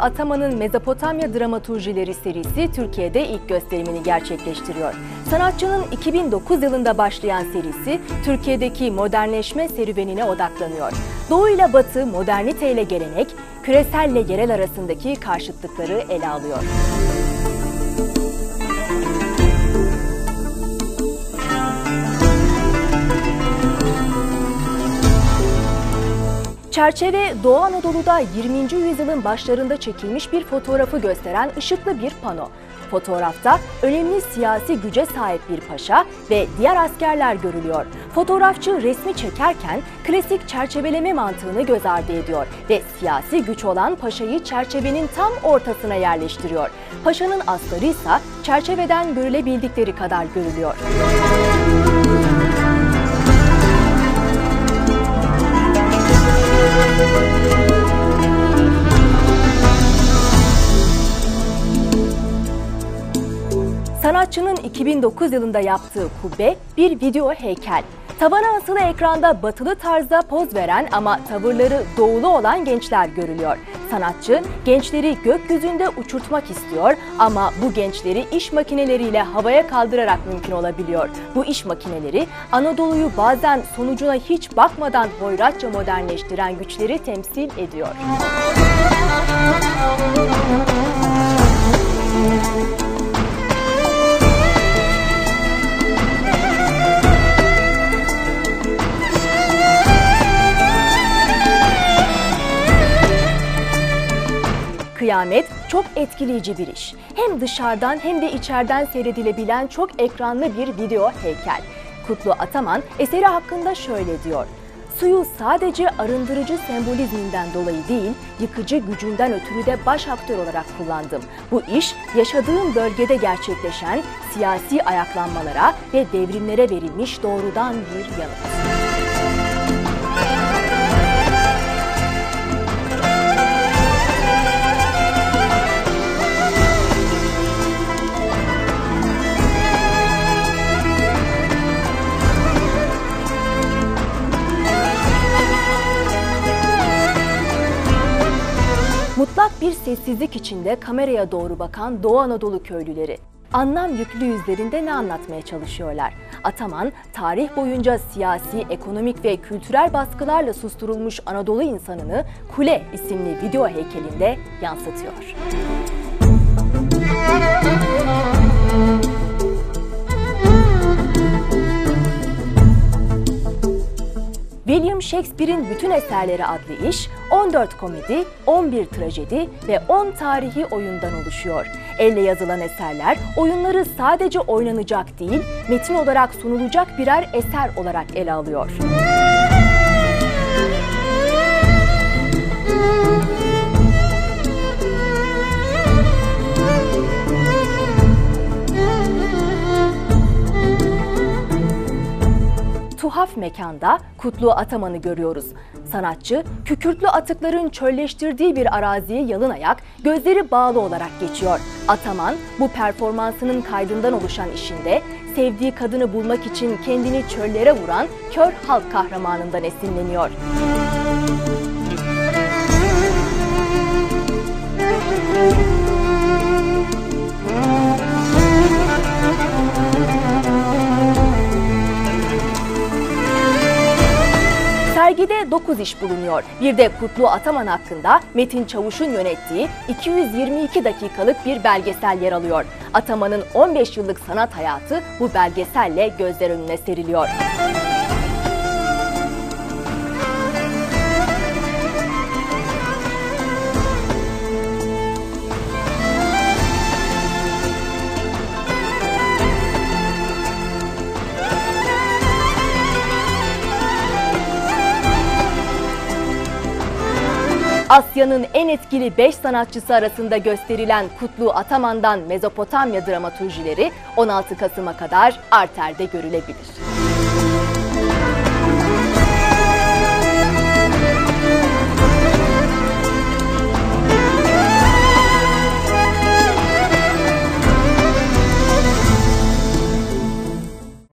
Ataman'ın Mezopotamya Dramaturjileri serisi Türkiye'de ilk gösterimini gerçekleştiriyor. Sanatçının 2009 yılında başlayan serisi Türkiye'deki modernleşme serüvenine odaklanıyor. Doğu ile Batı, modernite ile gelenek, küreselle yerel arasındaki karşıtlıkları ele alıyor. Çerçeve, Doğu Anadolu'da 20. yüzyılın başlarında çekilmiş bir fotoğrafı gösteren ışıklı bir pano. Fotoğrafta önemli siyasi güce sahip bir paşa ve diğer askerler görülüyor. Fotoğrafçı resmi çekerken klasik çerçeveleme mantığını göz ardı ediyor ve siyasi güç olan paşayı çerçevenin tam ortasına yerleştiriyor. Paşanın asları ise çerçeveden görülebildikleri kadar görülüyor. Sanatçının 2009 yılında yaptığı kubbe bir video heykel. Tavana asılı ekranda batılı tarzda poz veren ama tavırları doğulu olan gençler görülüyor. Sanatçı gençleri gökyüzünde uçurtmak istiyor ama bu gençleri iş makineleriyle havaya kaldırarak mümkün olabiliyor. Bu iş makineleri Anadolu'yu bazen sonucuna hiç bakmadan hoyratça modernleştiren güçleri temsil ediyor. Kıyamet çok etkileyici bir iş. Hem dışarıdan hem de içeriden seyredilebilen çok ekranlı bir video heykel. Kutlu Ataman eseri hakkında şöyle diyor: "Suyu sadece arındırıcı sembolizminden dolayı değil, yıkıcı gücünden ötürü de baş aktör olarak kullandım. Bu iş yaşadığım bölgede gerçekleşen siyasi ayaklanmalara ve devrimlere verilmiş doğrudan bir yanıt." Mutlak bir sessizlik içinde kameraya doğru bakan Doğu Anadolu köylüleri. Anlam yüklü yüzlerinde ne anlatmaya çalışıyorlar? Ataman, tarih boyunca siyasi, ekonomik ve kültürel baskılarla susturulmuş Anadolu insanını Kule isimli video heykelinde yansıtıyor. William Shakespeare'in Bütün Eserleri adlı iş, 14 komedi, 11 trajedi ve 10 tarihi oyundan oluşuyor. Elle yazılan eserler, oyunları sadece oynanacak değil, metin olarak sunulacak birer eser olarak ele alıyor. Tuhaf mekanda Kutlu Ataman'ı görüyoruz. Sanatçı, kükürtlü atıkların çölleştirdiği bir araziye yalın ayak, gözleri bağlı olarak geçiyor. Ataman, bu performansının kaydından oluşan işinde, sevdiği kadını bulmak için kendini çöllere vuran kör halk kahramanından esinleniyor. Sergide 9 iş bulunuyor. Bir de Kutlu Ataman hakkında Metin Çavuş'un yönettiği 222 dakikalık bir belgesel yer alıyor. Ataman'ın 15 yıllık sanat hayatı bu belgeselle gözler önüne seriliyor. Asya'nın en etkili 5 sanatçısı arasında gösterilen Kutlu Ataman'dan Mezopotamya Dramaturjileri 16 Kasım'a kadar Arter'de görülebilir.